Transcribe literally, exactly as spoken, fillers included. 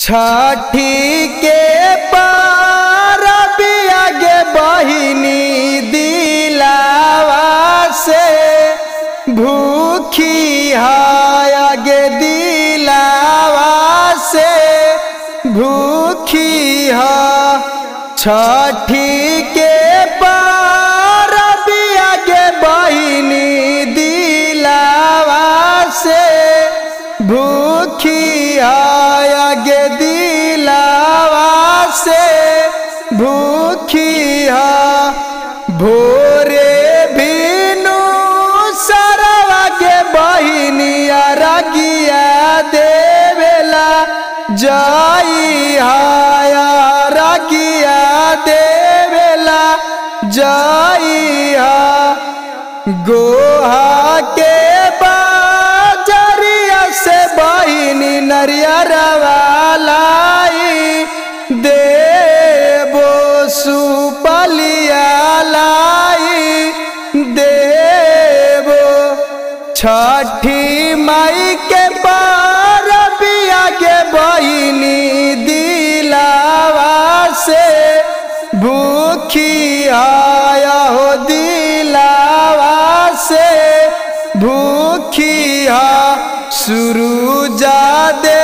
छठी के पारबी आगे बहिनी दिलावा से भूखी है आगे दिलावा से भूखी है। छठी के पारबी आगे बहिनी दिलावा से भूखी है आगे दिलावा से भूखी है। भोरे भीनु सरवा के बहिनी अरगिया देवेला जाई हाया रगिया देवेला जाई हा। गोहा के बाजरिया से बहिनी नरियरवा लाई देबो सुपलिया लाई देबो। छठी माई के पारबी आगे बहिनी दिलावा से भूखी आया हो दिलावा से भूखी हा। सुरुजा दे